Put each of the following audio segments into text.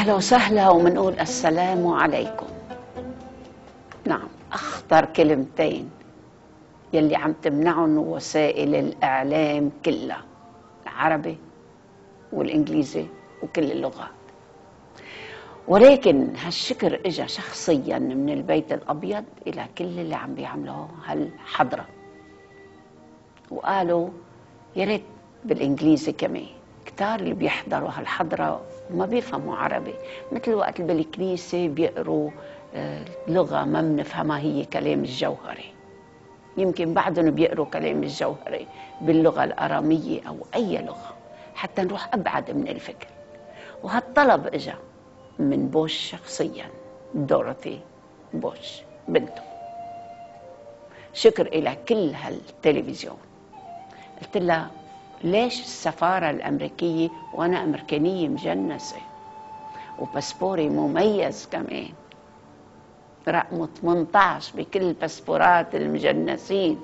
أهلا وسهلا ومنقول السلام عليكم. نعم، أخطر كلمتين يلي عم تمنعهم وسائل الإعلام كلها، العربي والإنجليزي وكل اللغات. ولكن هالشكر إجا شخصيا من البيت الأبيض إلى كل اللي عم بيعملوا هالحضرة، وقالوا يا ريت بالإنجليزي كمان. كتار اللي بيحضروا هالحضرة وما بيفهموا عربي، مثل وقت بالكنيسة بيقروا لغة ما بنفهمها، هي كلام الجوهري. يمكن بعدهم بيقروا كلام الجوهري باللغة الأرامية أو أي لغة، حتى نروح أبعد من الفكر. وهالطلب إجا من بوش شخصيا، دورothy بوش بنته. شكر إلى كل هالتلفزيون. قلت لها ليش السفارة الأمريكية وأنا أمريكانية مجنسة وباسبوري مميز كمان، رقمه 18 بكل الباسبورات المجنسين،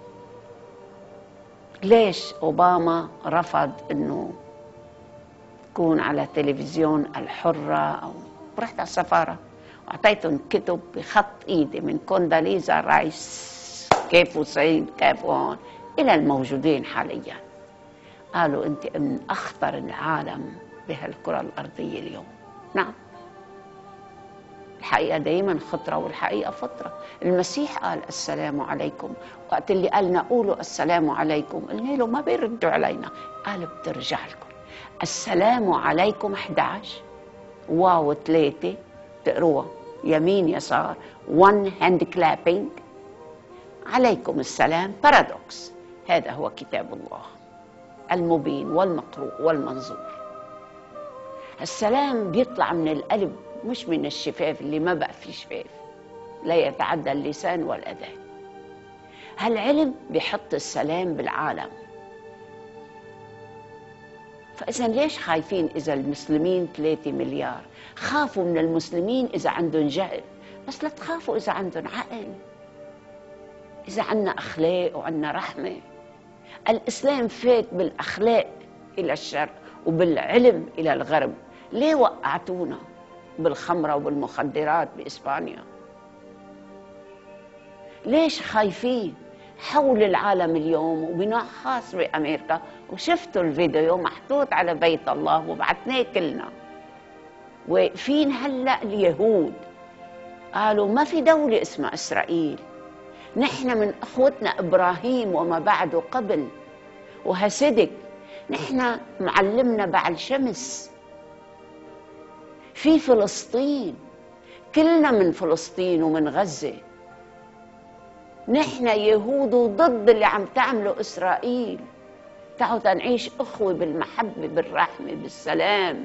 ليش أوباما رفض أنه يكون على تلفزيون الحرة؟ أو رحت على السفارة وأعطيتهم كتب بخط إيدي من كونداليزا رايس، كيف سعيد كيف هون، إلى الموجودين حاليا. قالوا أنت من أخطر العالم بهالكرة الأرضية اليوم. نعم، الحقيقة دايما خطرة والحقيقة فطرة. المسيح قال السلام عليكم، وقت اللي قالنا قولوا السلام عليكم قلنا له ما بيردوا علينا، قال بترجع لكم السلام عليكم 11 واو 3 تقروها يمين يسار 1 hand clapping، عليكم السلام بارادوكس. هذا هو كتاب الله المبين والمقروء والمنظور. السلام بيطلع من القلب مش من الشفاف اللي ما بقى فيه شفاف، لا يتعدى اللسان والأذان. هالعلم بيحط السلام بالعالم. فإذا ليش خايفين إذا المسلمين 3 مليار؟ خافوا من المسلمين إذا عندهم جهل، بس لا تخافوا إذا عندهم عقل، إذا عنا أخلاق وعنا رحمة. الإسلام فات بالأخلاق إلى الشرق وبالعلم إلى الغرب. ليه وقعتونا بالخمرة وبالمخدرات بإسبانيا؟ ليش خايفين؟ حول العالم اليوم وبنوع خاص بأمريكا، وشفتوا الفيديو محطوط على بيت الله وبعتناه كلنا. واقفين هلأ اليهود قالوا ما في دولة اسمها إسرائيل، نحن من أخوتنا إبراهيم وما بعده قبل، وهصدق نحن معلمنا بعل شمس في فلسطين، كلنا من فلسطين ومن غزة. نحن يهود ضد اللي عم تعمله إسرائيل. تعالوا تنعيش أخوة بالمحبة بالرحمة بالسلام.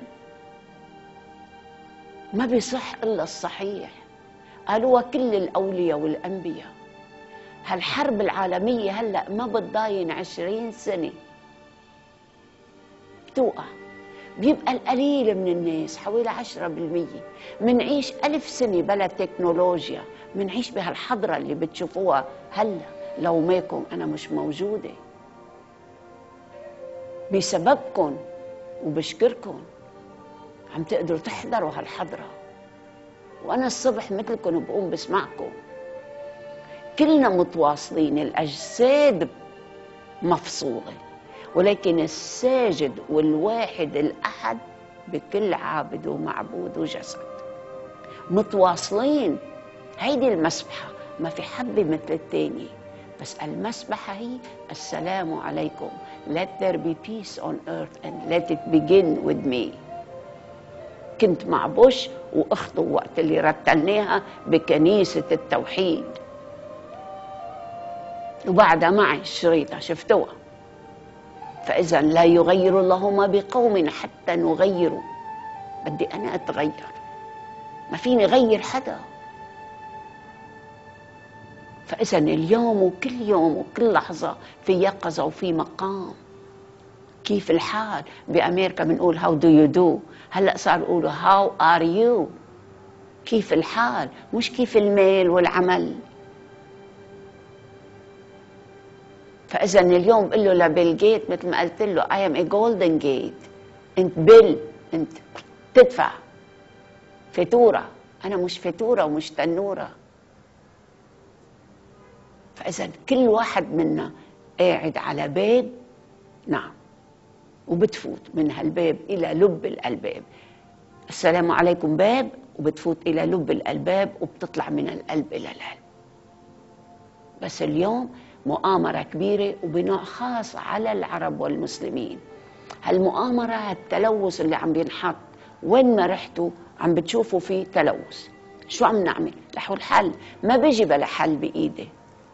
ما بيصح إلا الصحيح، قالوها كل الأولياء والأنبياء. هالحرب العالمية هلأ ما بتضاين 20 سنة بتوقع، بيبقى القليل من الناس حوالي 10%. منعيش 1000 سنة بلا تكنولوجيا، منعيش بهالحضرة اللي بتشوفوها هلا. لو ماكم أنا مش موجودة، بسببكم وبشكركم عم تقدروا تحضروا هالحضرة. وأنا الصبح مثلكم بقوم بسمعكم، كلنا متواصلين، الأجساد مفصولة، ولكن الساجد والواحد الأحد بكل عابد ومعبود وجسد متواصلين. هيدي المسبحة ما في حبة مثل التاني، بس المسبحة هي السلام عليكم. Let there be peace on earth and let it begin with me. كنت مع بوش وأخته وقت اللي رتلناها بكنيسة التوحيد، وبعدها معي الشريطة شفتوها. فإذا لا يغير الله ما بقوم حتى نغيره. بدي أنا أتغير، ما فيني غير حدا. فإذا اليوم وكل يوم وكل لحظة في يقظة وفي مقام. كيف الحال؟ بأمريكا بنقول how do you do، هلأ صار يقولوا how are you. كيف الحال، مش كيف المال والعمل. فإذا اليوم بقول له لبيل جيت مثل ما قلت له I am a golden gate، أنت بيل، أنت تدفع فاتورة. أنا مش فاتورة ومش تنورة. فإذا كل واحد منا قاعد على باب، نعم، وبتفوت من هالباب إلى لب الألباب. السلام عليكم باب، وبتفوت إلى لب الألباب، وبتطلع من القلب إلى القلب. بس اليوم مؤامرة كبيرة وبنوع خاص على العرب والمسلمين. هالمؤامرة، هالتلوث اللي عم بينحط، وين ما رحتوا عم بتشوفوا فيه تلوث. شو عم نعمل؟ لحو الحل. ما بيجي بلا حل بإيدي.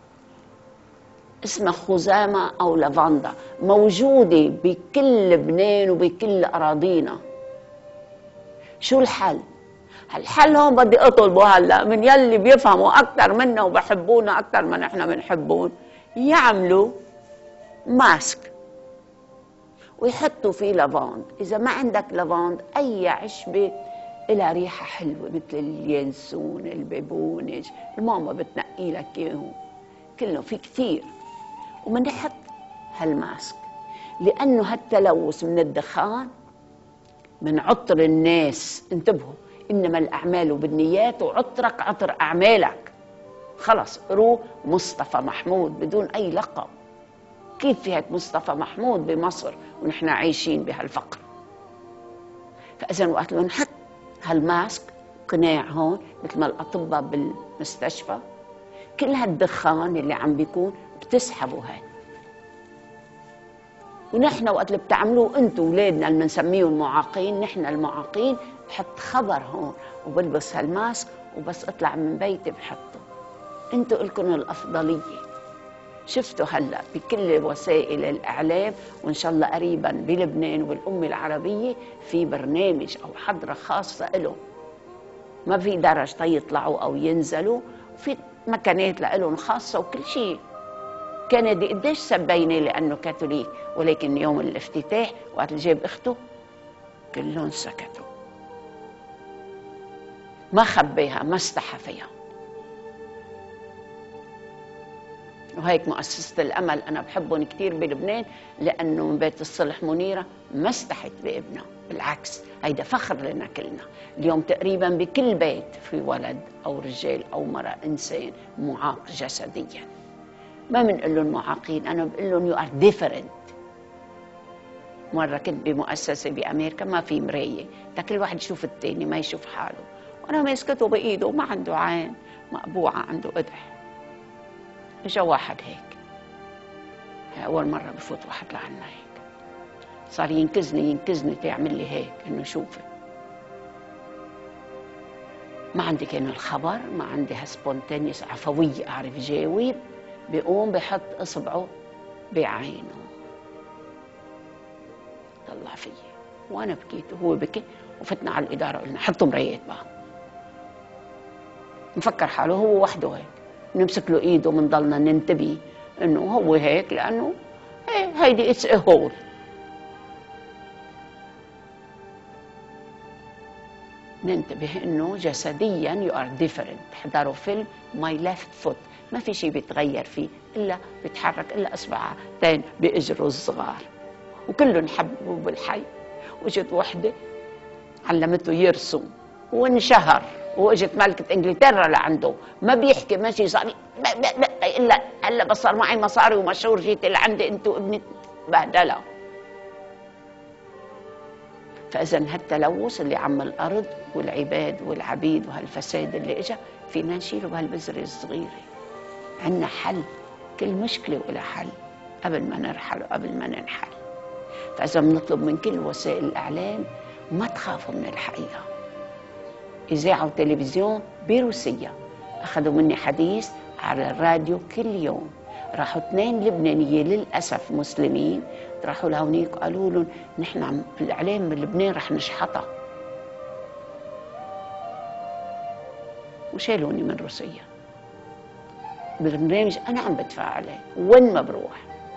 اسمها خزامة أو لافندا، موجودة بكل لبنان وبكل أراضينا. شو الحل؟ الحل هون بدي أطلبه هلا من يلي بيفهموا أكثر منا وبحبونا أكثر ما نحن بنحبون، يعملوا ماسك ويحطوا فيه لافاند. إذا ما عندك لافاند، أي عشبة إلها ريحة حلوة مثل اليانسون، البيبونج، الماما بتنقي لك إياهم، كله في كثير. ومنحط هالماسك، لأنه هالتلوث من الدخان، من عطر الناس. انتبهوا، إنما الأعمال بالنيات، وعطرك عطر أعمالك. خلص، روح مصطفى محمود بدون أي لقب. كيف في هيك مصطفى محمود بمصر ونحن عايشين بهالفقر؟ فإذا وقت نحط هالماسك قناع هون مثل ما الأطباء بالمستشفى، كل هالدخان اللي عم بيكون بتسحبوا هاي. ونحن وقت اللي بتعملوه انتوا اولادنا اللي بنسميهم معاقين، نحن المعاقين بحط خبر هون وبلبس هالماسك، وبس اطلع من بيتي بحطه. انتوا الكم الافضليه. شفتوا هلا بكل وسائل الاعلام، وان شاء الله قريبا بلبنان والامه العربيه في برنامج او حضره خاصه لهم. ما في درج تيطلعوا او ينزلوا، في مكانات لهم خاصه وكل شيء. كندي قديش سبينه لانه كاثوليك، ولكن يوم الافتتاح وقت اللي جاب اخته كلهم سكتوا. ما خبيها، ما استحى فيها. وهيك مؤسسة الأمل أنا بحبهم كثير بلبنان، لأنه من بيت الصلح منيرة ما استحت بابنها، بالعكس هيدا فخر لنا كلنا. اليوم تقريبا بكل بيت في ولد أو رجال أو مرأة إنسان معاق جسديا. ما بنقول لهم معاقين، أنا بقول لهم you are different. مرة كنت بمؤسسة بأمريكا ما في مراية، كل واحد يشوف التاني ما يشوف حاله، وأنا ماسكته بإيده وما عنده عين مقبوعة، عنده قدح. اجا واحد هيك، أول مرة بفوت واحد لعنا هيك، صار ينكزني تعمل لي هيك إنه شوفي. ما عندي كان الخبر، ما عندي هالسبونتينيوس عفوية أعرف جاوب. بيقوم بحط إصبعه بعينه، طلع فيي وأنا بكيت وهو بكي، وفتنا على الإدارة قلنا حطوا مرايات بقى. مفكر حاله هو وحده هيك، نمسك له إيده ومنضلنا ننتبه إنه هو هيك، لأنه هيدي اتس ا هول. ننتبه إنه جسديا يو ار ديفرنت. حضروا فيلم ماي ليفت فوت، ما في شيء بيتغير فيه إلا بيتحرك إلا أصبعتين بإجره الصغار، وكلهم حبوا بالحي. وجت وحدة علمته يرسم وانشهر، واجت ملكة انجلترا لعنده، ما بيحكي ماشي، صار الا هلا بس صار معي مصاري ومشهور، جيت لعندي انتوا ابني بهدله. فاذا هالتلوث اللي عم الارض والعباد والعبيد وهالفساد اللي اجى فينا نشيله بهالبذره الصغيره. عندنا حل، كل مشكله ولها حل قبل ما نرحل وقبل ما ننحل. فاذا بنطلب من كل وسائل الاعلام ما تخافوا من الحقيقه. إذاعة وتلفزيون بروسيا أخذوا مني حديث على الراديو كل يوم. راحوا 2 لبنانية للأسف مسلمين، راحوا لهونيك وقالوا لهم نحن الإعلام من لبنان رح نشحطها، وشالوني من روسيا. بالبرنامج أنا عم بدفع عليه وين ما بروح.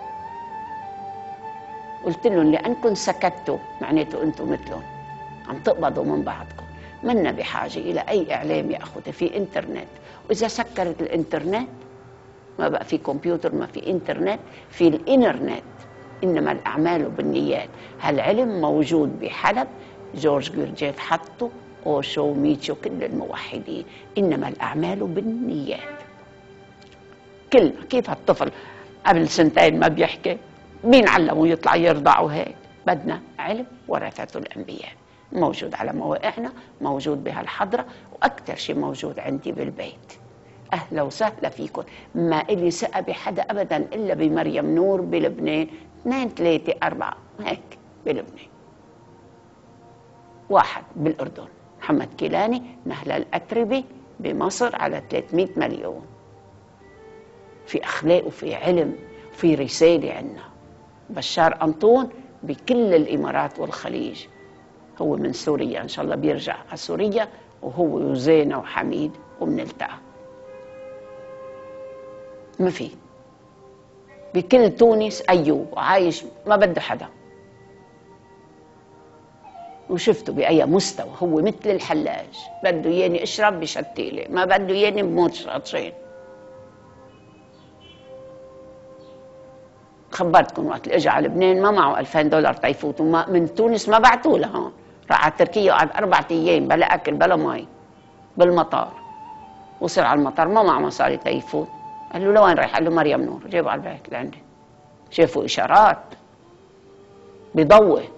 قلت لهم لأنكم سكتوا معناته أنتم مثلهم عم تقبضوا من بعضكم. منا بحاجة إلى أي إعلام يأخذ في إنترنت، وإذا سكرت الإنترنت ما بقى في كمبيوتر، ما في إنترنت، في الإنترنت. إنما الأعمال بالنيات. هالعلم موجود بحلب، جورج جورجيف حطه أوشو ميتشو كل الموحدين، إنما الأعمال بالنيات. كلمة كيف هالطفل قبل سنتين ما بيحكي، مين علمه يطلع يرضع وهيك؟ بدنا علم ورثة الأنبياء، موجود على مواقعنا، موجود بهالحضرة، وأكثر شيء موجود عندي بالبيت. أهلا وسهلا فيكم. ما إلي ثقة بحدا أبدا إلا بمريم نور بلبنان، 2 3 4 هيك بلبنان. 1 بالأردن محمد كيلاني، نهلة الأتربي بمصر على 300 مليون. في أخلاق وفي علم وفي رسالة عنا. بشار أنطون بكل الإمارات والخليج، هو من سوريا، إن شاء الله بيرجع على سوريا، وهو وزينة وحميد وبنلتقى. ما في. بكل تونس أيوب عايش ما بده حدا، وشفته بأي مستوى، هو مثل الحلاج، بده ياني اشرب بشتيلي، ما بده ياني بموت عطشان. خبرتكم وقت اللي اجى على لبنان ما معه $2000 تيفوت، وما من تونس ما بعتوا له هون، راح على تركيا وقعد 4 أيام بلا اكل بلا مي بالمطار. وصل على المطار ما معه مصاري تيفوت، قال له لوين رايح؟ قال له مريم نور، جابه على البيت لعندي. شافوا اشارات بضوء.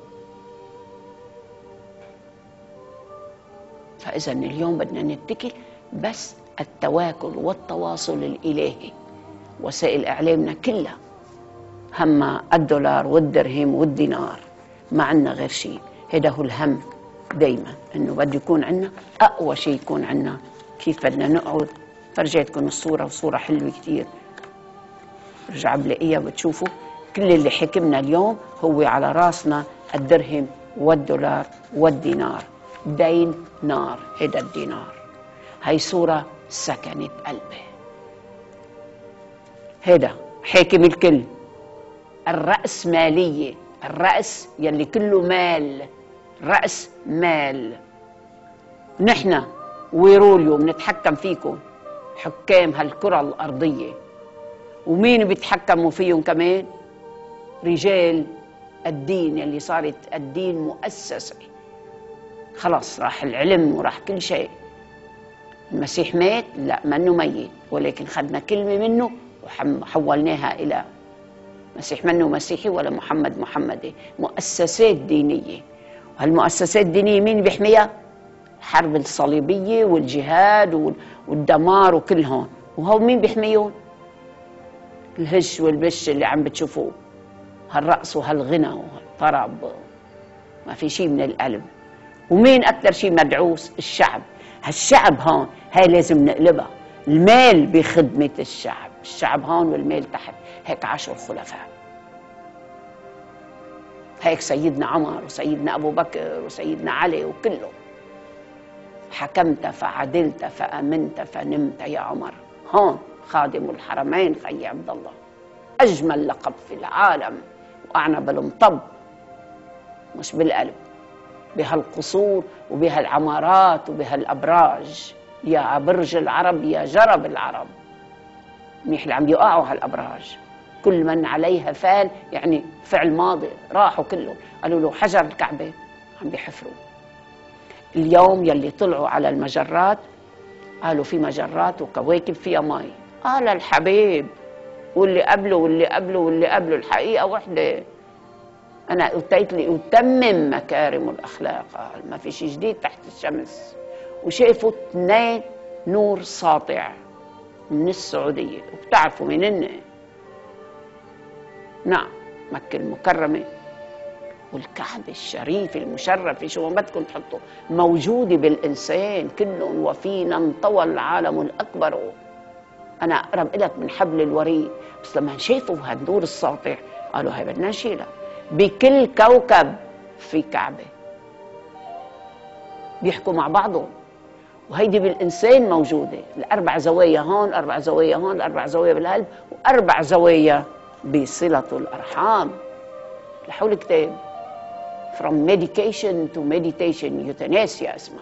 فاذا اليوم بدنا نتكل بس التواكل والتواصل الالهي. وسائل اعلامنا كلها هم الدولار والدرهم والدينار، ما عندنا غير شيء. هذا هو الهم دايما، انه بده يكون عندنا اقوى شيء، يكون عندنا كيف بدنا نقعد. فرجيتكم الصوره، وصوره حلوه كثير، برجع بلاقيها بتشوفوا كل اللي حكمنا اليوم هو على راسنا الدرهم والدولار والدينار. دين نار، هذا الدينار. هي صوره سكنت قلبي. هذا حاكم الكل، الرأسمالية، الرأس يلي كله مال، رأس مال. نحن ويروليو بنتحكم فيكم، حكام هالكرة الأرضية. ومين بيتحكموا فيهم كمان؟ رجال الدين، يلي صارت الدين مؤسسة. خلاص راح العلم وراح كل شيء. المسيح مات؟ لا، منه ميت، ولكن خدنا كلمة منه وحولناها إلى مسيح. منه مسيحي ولا محمد محمدي، مؤسسات دينية. وهالمؤسسات الدينية مين بيحميها؟ الحرب الصليبية والجهاد والدمار وكلهم. وهو مين بيحميهم؟ الهش والبش اللي عم بتشوفوه، هالرقص وهالغنى وهالطرب، ما في شيء من القلب. ومين أكثر شيء مدعوس؟ الشعب. هالشعب هون هاي لازم نقلبها. المال بخدمة الشعب، الشعب هون والمال تحت. هيك عاشوا الخلفاء، هيك سيدنا عمر وسيدنا أبو بكر وسيدنا علي وكله. حكمت فعدلت فأمنت فنمت يا عمر. هون خادم الحرمين خي عبد الله، أجمل لقب في العالم، وأعنى بالمطب مش بالقلب، بهالقصور وبهالعمارات وبهالأبراج. يا برج العرب يا جرب العرب. منيح اللي عم يقعوا هالأبراج، كل من عليها فان، يعني فعل ماضي، راحوا كلهم. قالوا له حجر الكعبة عم بيحفروا. اليوم يلي طلعوا على المجرات قالوا في مجرات وكواكب فيها مي. قال الحبيب واللي قبله واللي قبله واللي قبله، الحقيقة وحدة. أنا أتيت لأتمم مكارم الأخلاق، قال ما في شيء جديد تحت الشمس. وشافوا 2 نور ساطع من السعودية، وبتعرفوا منن؟ نعم، مكة المكرمة والكعبة الشريفة المشرفة، شو ما بدكم تحطوا، موجودة بالإنسان كلهم. وفينا انطوى العالم الأكبر. أنا أقرب إلك من حبل الوريد. بس لما شافوا هالنور الساطع قالوا هاي بدنا نشيلها. بكل كوكب في كعبة، بيحكوا مع بعضهم. وهيدي بالإنسان موجودة، ال4 زوايا هون، 4 زوايا هون، 4 زوايا بالقلب، و4 زوايا بصلة الأرحام. لحول كتاب From Medication to Meditation، يوتناسيا اسمها.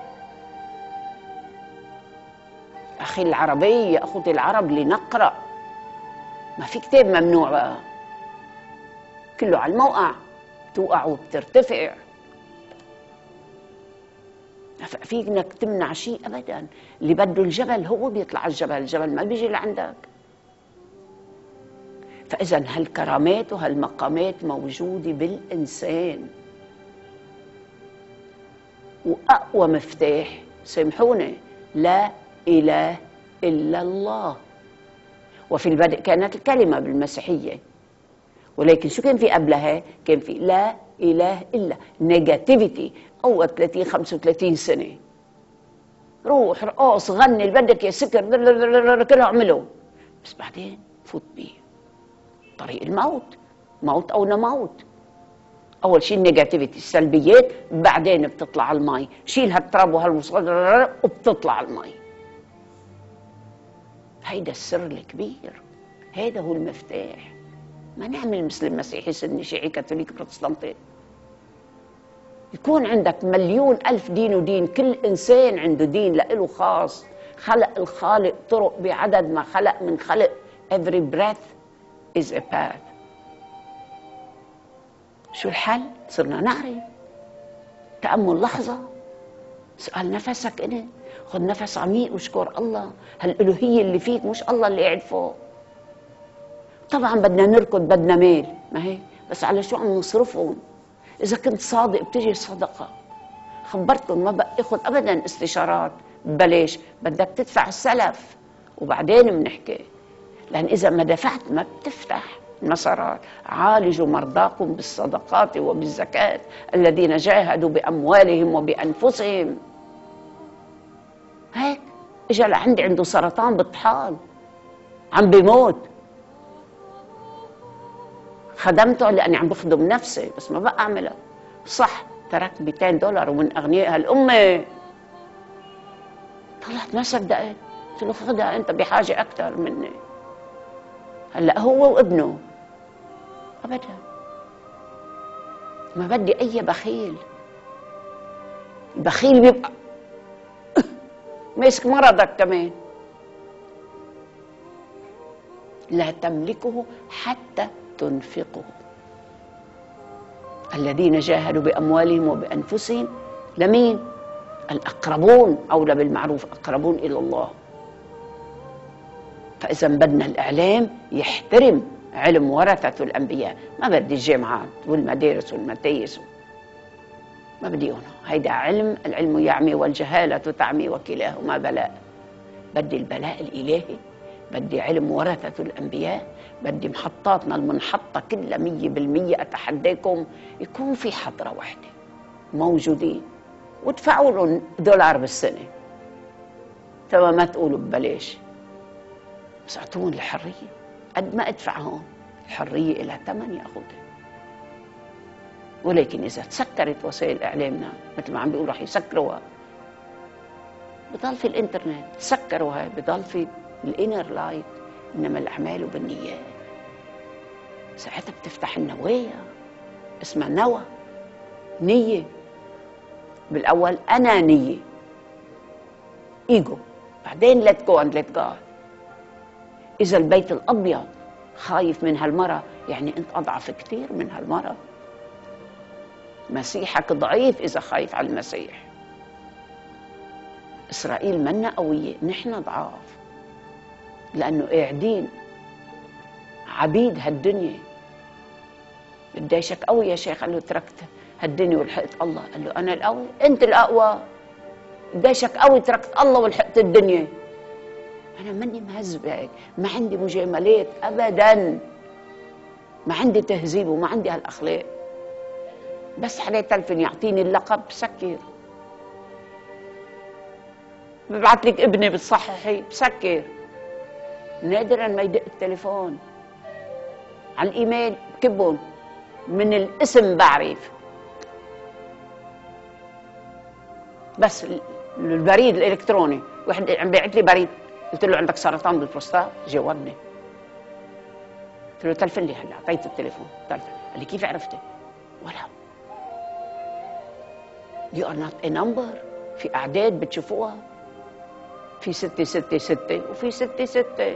أخي العربي، يا أخوتي العرب، لنقرأ. ما في كتاب ممنوع بقى، كله على الموقع، توقع وبترتفع. فيك انك تمنع شيء ابدا. اللي بده الجبل هو بيطلع الجبل، الجبل ما بيجي لعندك. فاذا هالكرامات وهالمقامات موجوده بالانسان. واقوى مفتاح، سامحوني، لا اله الا الله. وفي البدء كانت الكلمه بالمسيحيه، ولكن شو كان في قبلها؟ كان في لا اله الا نيجاتيفيتي. اول 30 35 سنه روح رقص غني اللي بدك يا سكر كله اعمله، بس بعدين فوت بيه طريق الموت، موت او نموت. اول شيء النيجاتيفيتي، السلبيات، بعدين بتطلع المي. شيل هالتراب وهالمصغر وبتطلع المي. هيدا السر الكبير، هيدا هو المفتاح. ما نعمل مسلم مسيحي سني شيعي كاثوليك بروتستانتي. يكون عندك مليون ألف دين ودين، كل إنسان عنده دين لإله خاص. خلق الخالق طرق بعدد ما خلق من خلق. every breath is a path. شو الحل؟ صرنا نعرف. تأمل لحظة، اسأل نفسك إنت، خذ نفس عميق واشكر الله. هالألوهية اللي فيك مش الله اللي قاعد فوق. طبعا بدنا نركض، بدنا مال، ما هيك؟ بس على شو عم نصرفهم؟ إذا كنت صادق بتجي الصدقة. خبرتكم ما باخذ أبدا استشارات ببلاش، بدك تدفع السلف وبعدين بنحكي. لأن إذا ما دفعت ما بتفتح مسارات. عالجوا مرضاكم بالصدقات وبالزكاة الذين جاهدوا بأموالهم وبأنفسهم. هيك إجا لعندي عنده سرطان بالطحال، عم بيموت، خدمته لأني عم بخدم نفسي، بس ما بقى أعملها صح. تركت $200 ومن أغنياء هالأمة. طلعت ما صدقت، قلت له خدها أنت بحاجة أكثر مني. هلا هو وابنه أبدا ما بدي أي بخيل. البخيل بيبقى ماسك مرضك كمان. لا تملكه حتى تنفقه. الذين جاهدوا بأموالهم وبأنفسهم لمين؟ الأقربون، أولى بالمعروف، أقربون إلى الله. فإذا بدنا الإعلام يحترم علم ورثة الأنبياء. ما بدي الجامعات والمدارس والمتايس، ما بدي هنا. هيدا علم، العلم يعمي والجهالة تعمي وكلاهما بلاء. بدي البلاء الإلهي، بدي علم ورثة الأنبياء، بدي محطاتنا المنحطة كلها 100%. أتحداكم يكون في حضرة واحدة موجودين وادفعوا لهم $1 بالسنة، ثم ما تقولوا ببلاش، بس اعطوهم الحرية. قد ما ادفع هون الحرية لها ثمن ياخذها. ولكن إذا تسكرت وسائل إعلامنا مثل ما عم بيقولوا رح يسكروها، بضل في الإنترنت، سكروها، بضل في الإنر لايت. إنما الأعمال بالنيات. ساعتها بتفتح النوايا، اسمها نوى، نية. بالأول أنانية، إيجو، بعدين let go and let God. إذا البيت الأبيض خايف من هالمرة، يعني أنت أضعف كثير من هالمرة. مسيحك ضعيف إذا خايف على المسيح. إسرائيل منا قوية، نحن ضعاف، لأنه قاعدين عبيد هالدنيا. بديشك قوي يا شيخ؟ قال له تركت هالدنيا ولحقت الله. قال له أنا القوي؟ أنت الأقوى. بديشك قوي تركت الله ولحقت الدنيا. أنا ماني مهذبة هيك، ما عندي مجاملات أبداً، ما عندي تهذيب وما عندي هالأخلاق. بس حدا تلفن يعطيني اللقب بسكر، ببعث لك ابني بتصححي بسكر، نادرا ما يدق التليفون. على الإيميل بكبهم، من الاسم بعرف، بس البريد الإلكتروني. واحد عم بيعت لي بريد، قلت له عندك سرطان بالبروستات؟ جاوبني. قلت له تلفن لي هلا، اعطيته التليفون تلفن. قال لي كيف عرفتي؟ ولا You are not a number. في أعداد بتشوفوها، في 666 وفي 66،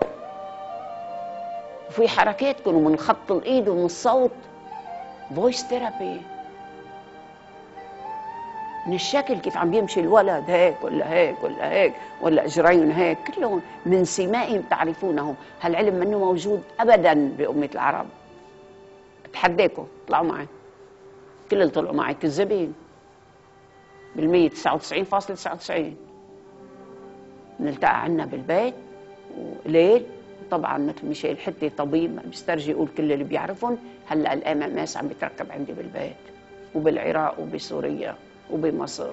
وفي حركاتكم ومن خط الإيد ومن الصوت. فويس ثيرابي. من الشكل كيف عم بيمشي الولد هيك ولا هيك ولا هيك ولا اجرين هيك، كلهم من سمائهم تعرفونهم. هالعلم منه موجود ابدا بامه العرب. اتحداكم طلعوا معي، كل اللي طلعوا معي كذابين بالمية، 99.99. بنلتقى عنا بالبيت وليل، طبعا مثل ميشيل حتى طبيب بيسترجي يقول كل اللي بيعرفهم. هلا الMMS عم بيتركب عندي بالبيت وبالعراق وبسوريا وبمصر.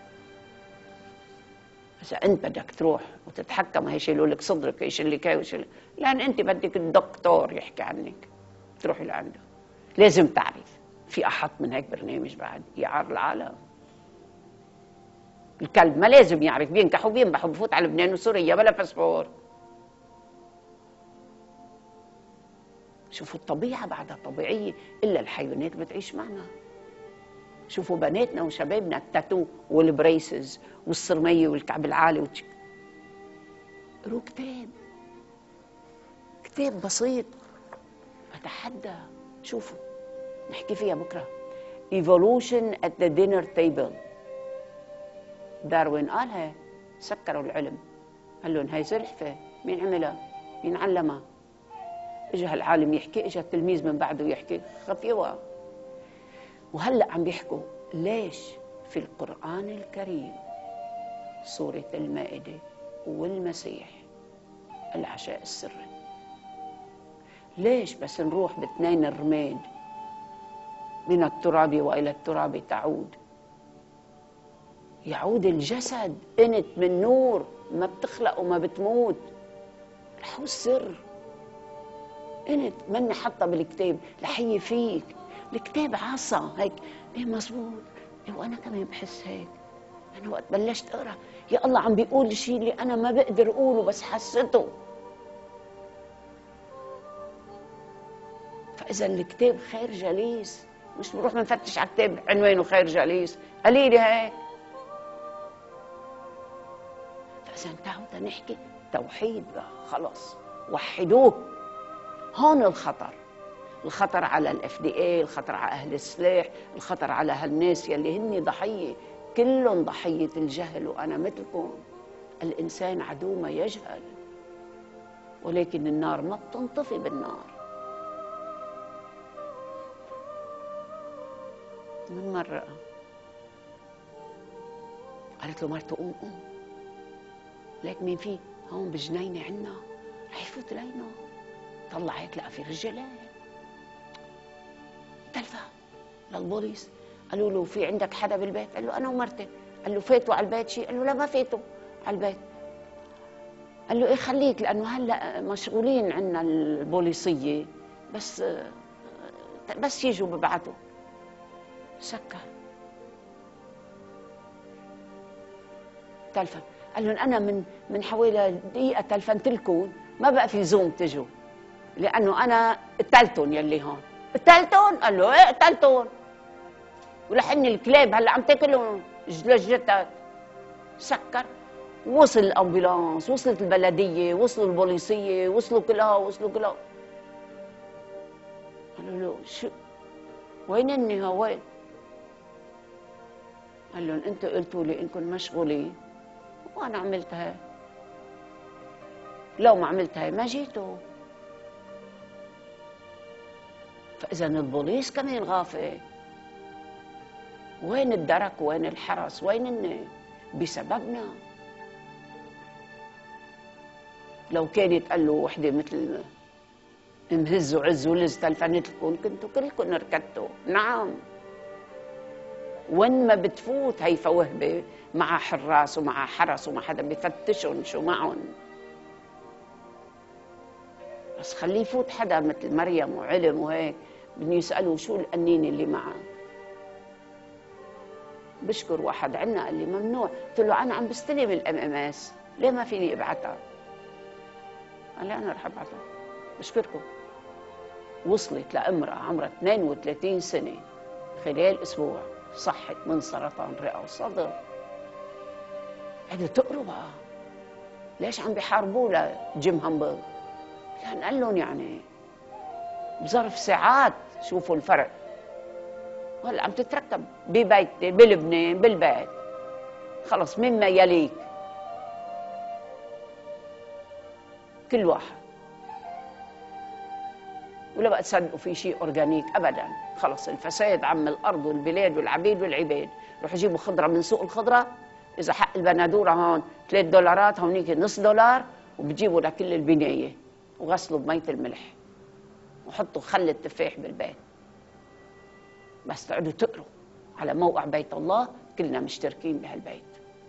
إذا أنت بدك تروح وتتحكم هيشيلوا لك صدرك، يشيل لك هي ويشيل، لأن أنت بدك الدكتور يحكي عنك تروحي لعنده. لازم تعرف في أحط من هيك برنامج بعد يعار العالم. الكلب ما لازم يعرف، بينكحوا بينبحوا، بفوت على لبنان وسوريا بلا باسبور. شوفوا الطبيعة بعدها طبيعية، إلا الحيوانات بتعيش معنا. شوفوا بناتنا وشبابنا التاتو والبريسز والصرمية والكعب العالي قروا كتاب، كتاب بسيط. أتحدى، شوفوا نحكي فيها بكرة. Evolution at the dinner table. داروين قالها، سكروا العلم، قال لهم هاي زلحفة، مين عملها؟ مين علمها؟ اجى هالعالم يحكي، اجى التلميذ من بعده يحكي، خفيوها. وهلأ عم بيحكوا ليش في القرآن الكريم سورة المائدة والمسيح العشاء السري. ليش بس نروح باثنين الرماد من التراب وإلى التراب تعود، يعود الجسد انت من نور ما بتخلق وما بتموت. هو السر، انت من حاطه بالكتاب لحي فيك. الكتاب عصا هيك، ايه مزبوط، ايه وانا كمان بحس هيك. انا وقت بلشت اقرا يا الله عم بيقول الشيء اللي انا ما بقدر اقوله بس حسيته. فاذا الكتاب خير جليس، مش بنروح بنفتش على كتاب عنوانه خير جليس، قليله هيك. فاذا تعالوا نحكي توحيد بقى، خلص وحدوه. هون الخطر، الخطر على الFDA، الخطر على أهل السلاح، الخطر على هالناس يلي هن ضحية، كلهم ضحية الجهل. وأنا مثلكم، الإنسان عدو ما يجهل، ولكن النار ما بتنطفي بالنار. من مرة قالت له مرته قوم قوم، ليك مين في هون بجنينة عنا، رح يفوت لينا. طلع هيك لقى في رجالين، تلفى للبوليس، قالوا له في عندك حدا بالبيت؟ قال له انا ومرتي. قال له فاتوا على البيت شيء؟ قال له لا ما فاتوا على البيت. قال له ايه خليك، لانه هلا مشغولين عنا البوليسيه، بس يجوا ببعثوا. سكر تلفن، قال لهم انا من حوالي دقيقه تلفنت لكم، ما بقى في زوم تجوا، لانه انا قتلتهم يلي هون. قتلتهم؟ قال له ايه قتلتهم، ولحن الكلاب هلا عم تاكلهم لجلجتك. سكر. وصل الامبولانس، وصلت البلديه، وصلوا البوليسيه، وصلوا كلها. قالوا له شو وين اني وين؟ قال لهم انتوا قلتوا لي انكم مشغولين وانا عملتها، لو ما عملتها ما جيتوا. فاذا البوليس كمان غافل. وين الدرك وين الحرس وين بسببنا؟ لو كانت قال له وحده مثل مهز وعز ولز تلفنت لكم كنتوا كلكم ركضتوا. نعم، وين ما بتفوت هي فوهبه مع حراس ومع حرس ومع حدا بفتشهم شو معهم. بس خليه يفوت حدا مثل مريم وعلم وهيك، بدهم يسالوا شو القنينه اللي معه. بشكر واحد عنا قال لي ممنوع، قلت له انا عم بستلم الMMS، ليه ما فيني ابعتها؟ قال لي انا رح ابعتها. بشكركم. وصلت لامراه عمرها 32 سنه خلال اسبوع صحت من سرطان رئه وصدر. قعدوا تقروا بقى ليش عم بيحاربوا لجيم همبل؟ لان قال لهم يعني بظرف ساعات شوفوا الفرق. وهلا عم تتركب ببيتي بلبنان بالبيت، خلص مما يليك كل واحد. ولا بقى تصدقوا في شيء اورجانيك ابدا، خلص الفساد عم الارض والبلاد والعبيد والعباد. روحوا جيبوا خضره من سوق الخضره، اذا حق البندوره هون 3 دولارات، هونيك نص دولار، وبتجيبوا لكل البنايه وغسلوا بميه الملح وحطوا خل التفاح بالبيت. بس تقعدوا تقروا على موقع بيت الله، كلنا مشتركين بهالبيت،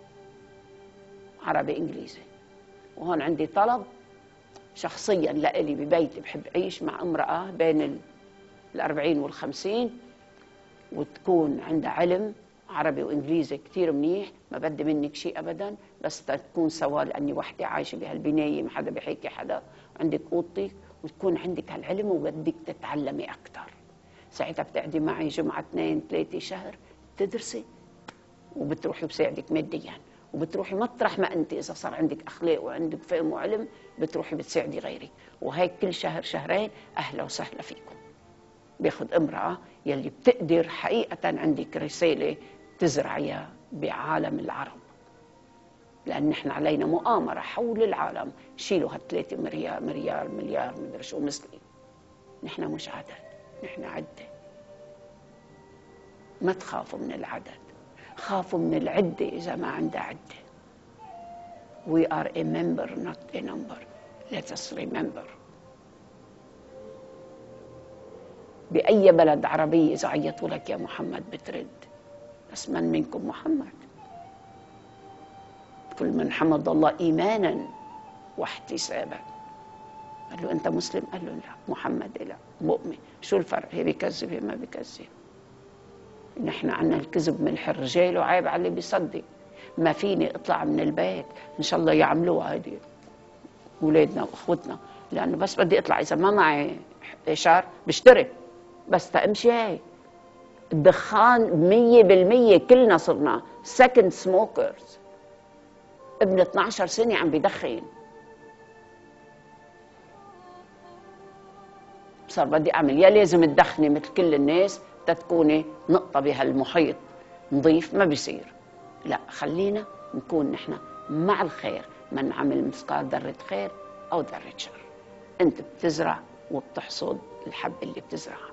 عربي انجليزي. وهون عندي طلب شخصيا لإلي ببيتي، بحب أعيش مع امرأة بين 40 وال50، وتكون عندها علم عربي وإنجليزي كتير منيح، ما بدي منك شيء أبدا، بس تكون سوا، لأني وحدة عايشة بهالبناية ما حدا بحكي حدا، عندك أوضتك وتكون عندك هالعلم وبدك تتعلمي أكتر. ساعتها بتقعدي معي جمعة 2 3 شهر تدرسي، وبتروحي بساعدك ماديا، وبتروحي مطرح ما انت اذا صار عندك اخلاق وعندك فهم وعلم بتروحي بتساعدي غيرك. وهيك كل شهر شهرين اهلا وسهلا فيكم. باخذ امراه يلي بتقدر حقيقه عندك رساله تزرعيها بعالم العرب، لان نحن علينا مؤامره حول العالم، شيلوا هال3 مليار مدري شو مثلي. نحن مش عدد، نحن عده. ما تخافوا من العدد، خافوا من العدة إذا ما عندها عدة. We are a member not a number. Let us remember. بأي بلد عربي إذا عيطوا لك يا محمد بترد، بس من منكم محمد؟ كل من حمد الله إيمانا واحتسابا. قال له أنت مسلم؟ قال له لا. محمد لا. مؤمن. شو الفرق؟ هي بيكذب هي ما بيكذب. نحن عنا الكذب ملح الرجال وعيب على اللي بيصدق. ما فيني اطلع من البيت ان شاء الله يعملوها هذه اولادنا واخوتنا، لانه بس بدي اطلع اذا ما معي اشار بشتري، بس تمشي هيك. الدخان 100% كلنا صرنا سكند سموكرز. ابن 12 سنه عم بيدخن. صار بدي اعمل يا لازم تدخني مثل كل الناس تتكوني نقطه بهالمحيط نظيف، ما بيصير. لا، خلينا نكون نحن مع الخير، من عمل مثقال ذرة خير أو ذرة شر. أنت بتزرع وبتحصد الحب اللي بتزرعه.